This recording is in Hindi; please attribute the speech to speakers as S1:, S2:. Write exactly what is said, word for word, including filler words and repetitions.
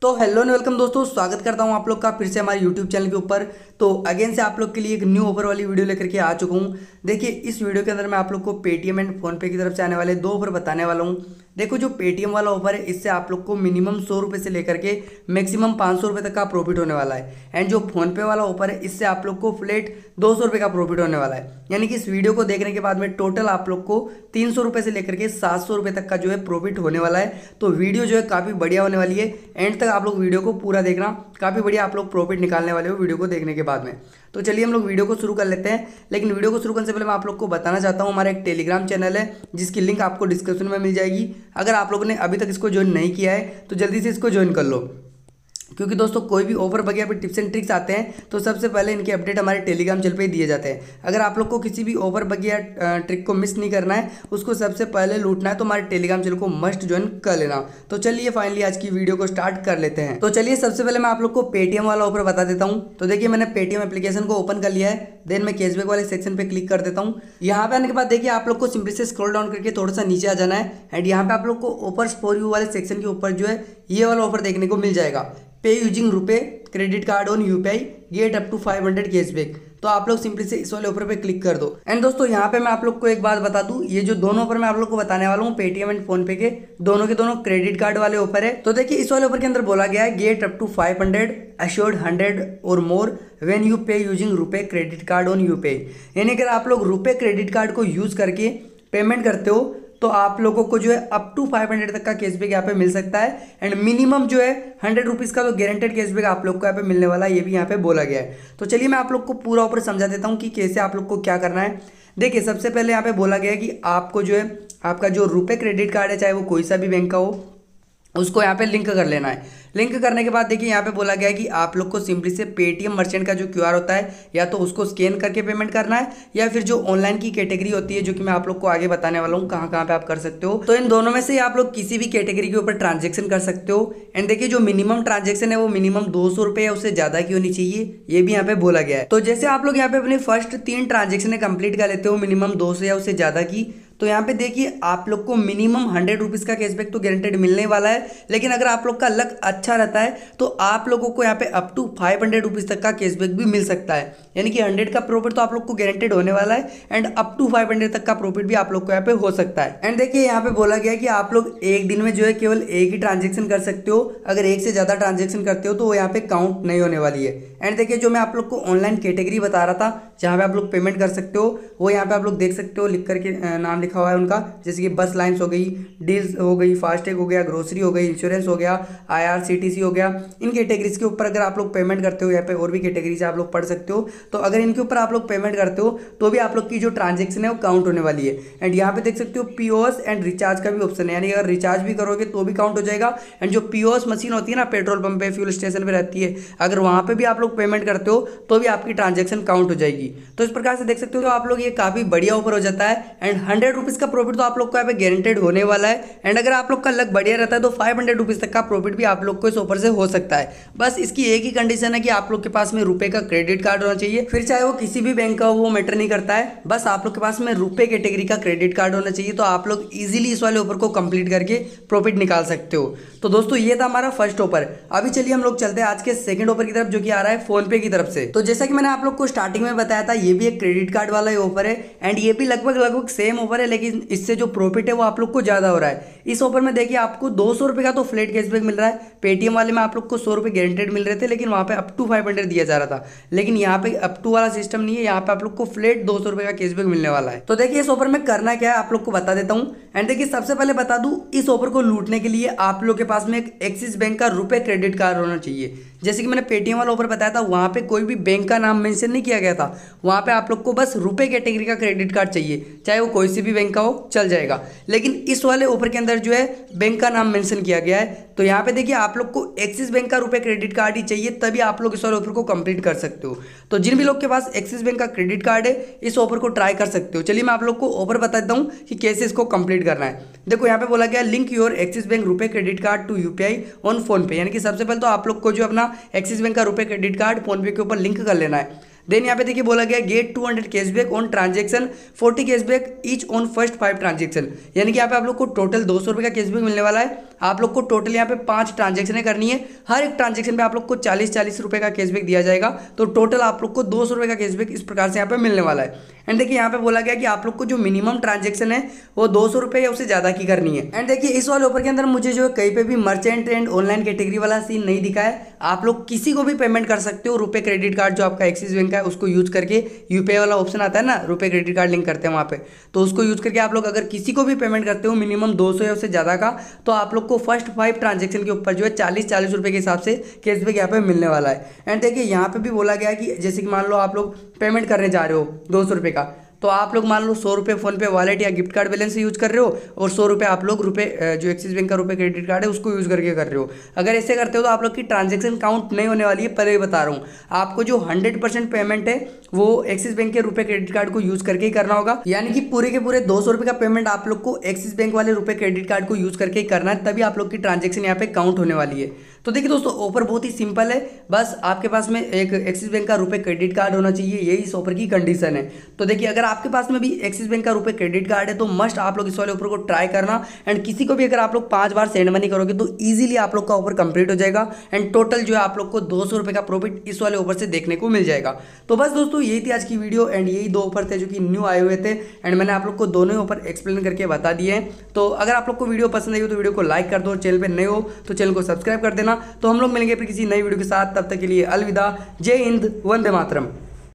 S1: तो हेलो एंड वेलकम दोस्तों, स्वागत करता हूं आप लोग का फिर से हमारे यूट्यूब चैनल के ऊपर। तो अगेन से आप लोग के लिए एक न्यू ऑफर वाली वीडियो लेकर के आ चुका हूं। देखिए, इस वीडियो के अंदर मैं आप लोग को पेटीएम एंड फोनपे की तरफ से आने वाले दो ऑफर बताने वाला हूं। देखो, जो पेटीएम वाला ऑफर है इससे आप लोग को मिनिमम सौ रुपये से लेकर के मैक्सिमम पाँच सौ रुपये तक का प्रॉफिट होने वाला है। एंड जो फोनपे वाला ऑफर है इससे आप लोग को फ्लैट दो सौ रुपये का प्रॉफिट होने वाला है। यानी कि इस वीडियो को देखने के बाद में टोटल आप लोग को तीन सौ रुपये से लेकर के सात सौ रुपये तक का जो है प्रॉफिट होने वाला है। तो वीडियो जो है काफ़ी बढ़िया होने वाली है। एंड तक आप लोग वीडियो को पूरा देखना, काफ़ी बढ़िया आप लोग प्रॉफिट निकालने वाले हो वीडियो को देखने के बाद में। तो चलिए हम लोग वीडियो को शुरू कर लेते हैं। लेकिन वीडियो को शुरू करने से पहले मैं आप लोग को बताना चाहता हूँ, हमारा एक टेलीग्राम चैनल है जिसकी लिंक आपको डिस्क्रिप्शन में मिल जाएगी। अगर आप लोगों ने अभी तक इसको ज्वाइन नहीं किया है तो जल्दी से इसको ज्वाइन कर लो, क्योंकि दोस्तों कोई भी ऑफर वगैरह पे टिप्स एंड ट्रिक्स आते हैं तो सबसे पहले इनके अपडेट हमारे टेलीग्राम चैनल पे ही दिए जाते हैं। अगर आप लोग को किसी भी ऑफर वगैरह ट्रिक को मिस नहीं करना है, उसको सबसे पहले लूटना है, तो हमारे टेलीग्राम चैनल को मस्ट ज्वाइन कर लेना। तो चलिए फाइनली आज की वीडियो को स्टार्ट कर लेते हैं। तो चलिए सबसे पहले मैं आप लोग को पेटीएम वाला ऑफर बता देता हूँ। तो देखिए, मैंने पेटीएम एप्लीकेशन को ओपन कर लिया है। देन मैं कैशबैक वाले सेक्शन पे क्लिक कर देता हूँ। यहाँ पे आने के बाद देखिए, आप लोग को सिंपली से स्क्रॉल डाउन करके थोड़ा सा नीचे आ जाना है। एंड यहाँ पे आप लोग को ऑफर्स फॉर यू वाले सेक्शन के ऊपर जो है ये वाला ऑफर देखने को मिल जाएगा, pay using RuPay credit card on UPI get up to five hundred cashback. तो आप लोग सिंपली से इस वाले ऑफर पे क्लिक कर दो। एंड दोस्तों, यहाँ पे मैं आप लोग को एक बात बता दूं, ये जो दोनों ऑफर मैं आप लोग को बताने वाला हूँ पेटीएम एंड फोनपे के, दोनों के दोनों क्रेडिट कार्ड वाले ऑफर है। तो देखिए, इस वाले ऑफर के अंदर बोला गया है get up to five hundred assured hundred और more when you pay using RuPay credit card on UPI. यानी अगर आप लोग रुपए क्रेडिट कार्ड को यूज करके पेमेंट करते हो तो आप लोगों को जो है अप टू फाइव हंड्रेड तक का कैशबैक यहाँ पे मिल सकता है। एंड मिनिमम जो है हंड्रेड रुपीज़ का तो गारंटेड कैशबैक आप लोग को यहाँ पे मिलने वाला है, ये भी यहाँ पे बोला गया है। तो चलिए मैं आप लोग को पूरा ऊपर समझा देता हूँ कि कैसे आप लोग को क्या करना है। देखिए, सबसे पहले यहाँ पे बोला गया है कि आपको जो है आपका जो रुपए क्रेडिट कार्ड है, चाहे वो कोई सा भी बैंक का हो, उसको यहाँ पे लिंक कर लेना है। लिंक करने के बाद देखिए, यहाँ पे बोला गया है कि आप लोग को सिंपली से पेटीएम मर्चेंट का जो क्यूआर होता है, या तो उसको स्कैन करके पेमेंट करना है, या फिर जो ऑनलाइन की कैटेगरी होती है, जो कि मैं आप लोग को आगे बताने वाला हूँ कहाँ कहाँ पे आप कर सकते हो। तो इन दोनों में से आप लोग किसी भी कैटेगरी के ऊपर ट्रांजेक्शन कर सकते हो। एंड देखिए, जो मिनिमम ट्रांजेक्शन है वो मिनिमम दो सौ रुपये या उससे ज़्यादा की होनी चाहिए, ये भी यहाँ पे बोला गया है। तो जैसे आप लोग यहाँ पे अपनी फर्स्ट तीन ट्रांजेक्शन कंप्लीट कर लेते हो मिनिमम दो सौ या उससे ज़्यादा की, तो यहाँ पे देखिए आप लोग को मिनिमम हंड्रेड रुपीज़ का कैशबैक तो गारंटेड मिलने वाला है। लेकिन अगर आप लोग का लक अच्छा रहता है तो आप लोगों को यहाँ पे up to five hundred rupees तक का कैशबैक भी मिल सकता है। यानी कि हंड्रेड का प्रॉफिट तो आप लोग को गारंटेड होने वाला है, and up to five hundred तक का प्रॉफिट भी आप लोग को यहाँ पे हो सकता है। एंड देखिए, यहाँ पे बोला गया है कि आप लोग एक दिन में जो है केवल एक ही ट्रांजेक्शन कर सकते हो। अगर एक से ज़्यादा ट्रांजेक्शन करते हो तो वो यहाँ पे काउंट नहीं होने वाली है। एंड देखिए, जो मैं आप लोग को ऑनलाइन कैटेगरी बता रहा था जहाँ पे आप लोग पेमेंट कर सकते हो, वो यहाँ पे आप लोग देख सकते हो, लिख करके नाम लिखा हुआ है उनका, जैसे कि बस लाइन्स हो गई, डील्स हो गई, फास्टैग हो गया, ग्रोसरी हो गई, इंश्योरेंस हो गया, आईआरसीटीसी हो गया। इन कैटेगरीज के ऊपर अगर आप लोग पेमेंट करते हो, यहाँ पे और भी कैटेगरीज आप लोग पढ़ सकते हो। तो अगर इनके ऊपर आप लोग पेमेंट करते हो तो भी आप लोग की जो ट्रांजेक्शन है वो काउंट होने वाली है। एंड यहाँ पे देख सकते हो पीओएस एंड रिचार्ज का भी ऑप्शन है, यानी अगर रिचार्ज भी करोगे तो भी काउंट हो जाएगा। एंड जो पीओएस मशीन होती है ना, पेट्रोल पंप पे, फ्यूल स्टेशन पे रहती है, अगर वहाँ पे भी आप लोग पेमेंट करते हो तो भी आपकी ट्रांजेक्शन काउंट हो जाएगी। तो इस प्रकार से देख सकते हो तो आप लोग ये काफी बढ़िया ऑफर हो जाता है। एंड हंड्रेड रुपीज का प्रॉफिट तो आप लोग को यहाँ पे गारंटेड होने वाला है। एंड अगर आप लोग का लक बढ़िया रहता है तो फाइव हंड्रेड रुपीज तक का प्रॉफिट भी आप लोग को इस ऑफर से हो सकता है। बस इसकी एक ही कंडीशन है कि आप लोग के पास में रुपए का क्रेडिट कार्ड होना चाहिए। फिर चाहे वो किसी भी बैंक का हो, वो मैटर नहीं करता है, बस आप लोग के पास में रुपए कैटेगरी का क्रेडिट कार्ड होना चाहिए। तो आप लोग इजीली इस वाले ऑफर को कंप्लीट करके प्रॉफिट निकाल सकते हो। तो दोस्तों, ये था हमारा फर्स्ट ऑफर। अभी चलिए हम लोग चलते हैं आज के सेकंड ऑफर की तरफ, जो कि आ रहा है फोन पे की तरफ से। तो जैसा कि मैंने आप लोग को स्टार्टिंग में बताया था, ये भी एक क्रेडिट कार्ड वाला ही ऑफर है। एंड ये भी लगभग लगभग सेम ऑफर है, लेकिन इससे जो प्रॉफिट है वो आप लोग को ज्यादा हो रहा है। इस ऑफर में देखिए, आपको दो सौ रुपए का तो फ्लैट कैशबैक मिल रहा है। पेटीएम वाले में आप लोग को सौ रुपए गारंटेड मिल रहे थे, लेकिन वहां पे अप टू फाइव हंड्रेड दिया जा रहा था। लेकिन यहाँ पे अप टू वाला सिस्टम नहीं है, यहाँ पे आप लोग को फ्लैट दो सौ रुपए का कैशबैक मिलने वाला है। तो देखिए, इस ऑफर में करना क्या है आप लोग को बता देता हूँ। एंड देखिए, सबसे पहले बता दूं, इस ऑफर को लूटने के लिए आप लोग के पास में एक एक्सिस बैंक का रुपए क्रेडिट कार्ड होना चाहिए। जैसे कि मैंने पेटीएम वाला ऑफर बताया था, वहां पे कोई भी बैंक का नाम मेंशन नहीं किया गया था। वहां पे आप लोग को बस रुपए कैटेगरी का क्रेडिट कार्ड चाहिए, चाहे वो कोई सी भी बैंक का हो, चल जाएगा। लेकिन इस वाले ऑफर के अंदर जो है बैंक का नाम मेंशन किया गया है। तो यहाँ पे देखिए, आप लोग को एक्सिस बैंक का रुपए क्रेडिट कार्ड ही चाहिए, तभी आप लोग इस वाले ऑफर को कंप्लीट कर सकते हो। तो जिन भी लोग के पास एक्सिस बैंक का क्रेडिट कार्ड है, इस ऑफर को ट्राई कर सकते हो। चलिए मैं आप लोग को ऑफर बता देता हूँ कि कैसे इसको कंप्लीट करना है। देखो, यहाँ पे बोला गया link your Axis bank RuPay credit card to UPI on PhonePe. यानी कि सबसे पहले तो आप लोग को जो अपना एक्सिस बैंक का रुपए क्रेडिट कार्ड फोन पे के ऊपर लिंक कर लेना है। देन यहाँ पे देखिए बोला गया get two hundred cashback on transaction, forty cashback each on first five transaction. यानी कि यहाँ पे आप लोग को टोटल दो सौ रुपये का कैशबैक मिलने वाला है। आप लोग को टोटल यहाँ पे पांच ट्रांजेक्शन करनी है। हर एक ट्रांजेक्शन पे आप लोग को चालीस चालीस रुपए का कैशबैक दिया जाएगा। तो टोटल आप लोग को दो सौ रुपए का कैशबैक इस प्रकार से यहाँ पे मिलने वाला है। एंड देखिए यहाँ पे बोला गया कि आप लोग को जो मिनिमम ट्रांजेक्शन है वो दो सौ रुपए या उससे ज्यादा की करनी है। एंड देखिए इस वाले ऑफर के अंदर मुझे जो है कहीं पे भी मर्चेंट एंड ऑनलाइन कैटेगरी वाला सीन नहीं दिखा है। आप लोग किसी को भी पेमेंट कर सकते हो। रुपए क्रेडिट कार्ड जो आपका एक्सिस बैंक का है उसको यूज करके, यूपीआई वाला ऑप्शन आता है ना, रुपए क्रेडिट कार्ड लिंक करते हैं वहाँ पे, तो उसको यूज करके आप लोग अगर किसी को भी पेमेंट करते हो मिनिमम दो सौ या उससे ज्यादा का, तो आप लोग को फर्स्ट फाइव ट्रांजेक्शन के ऊपर जो है चालीस चालीस रुपए के हिसाब से कैशबैक यहाँ पे मिलने वाला है। एंड देखिए यहाँ पे भी बोला गया है कि जैसे कि मान लो आप लोग पेमेंट करने जा रहे हो दो सौ रुपये का, तो आप लोग मान लो सौ रुपये फोन पे वॉलेट या गिफ्ट कार्ड बैलेंस से यूज कर रहे हो और सौ रुपये आप लोग रुपये जो एक्सिस बैंक का रुपये क्रेडिट कार्ड है उसको यूज करके कर रहे हो। अगर ऐसे करते हो तो आप लोग की ट्रांजैक्शन काउंट नहीं होने वाली है। पहले ही बता रहा हूँ, आपको जो हंड्रेड परसेंट पेमेंट है वो एक्सिस बैंक के रुपये क्रेडिट कार्ड को यूज करके ही करना होगा। यानी कि पूरे के पूरे दो सौ रुपये का पेमेंट आप लोग को एक्सिस बैंक वाले रुपये क्रेडिट कार्ड को यूज करके ही करना है, तभी आप लोग की ट्रांजेक्शन यहाँ पे काउंट होने वाली है। तो देखिए दोस्तों ऑफर बहुत ही सिंपल है, बस आपके पास में एक एक्सिस बैंक का रुपए क्रेडिट कार्ड होना चाहिए, यही इस ऑफर की कंडीशन है। तो देखिए अगर आपके पास में भी एक्सिस बैंक का रुपए क्रेडिट कार्ड है तो मस्ट आप लोग इस वाले ऑफर को ट्राई करना। एंड किसी को भी अगर आप लोग पांच बार सेंड मनी करोगे तो इजीली आप लोग का ऑफर कंप्लीट हो जाएगा। एंड टोटल जो है आप लोग को दो सौ रुपए का प्रॉफिट इस वाले ऑफर से देखने को मिल जाएगा। तो बस दोस्तों यही थी आज की वीडियो एंड यही दो ऑफर थे जो कि न्यू आए हुए थे एंड मैंने आप लोग को दोनों ऑफर एक्सप्लेन करके बता दिए हैं। तो अगर आप लोग को वीडियो पसंद आई हो तो वीडियो को लाइक कर दो, चैनल पर नए हो तो चैनल को सब्सक्राइब कर देना। तो हम लोग मिलेंगे फिर किसी नई वीडियो के साथ, तब तक के लिए अलविदा, जय हिंद, वंदे मातरम।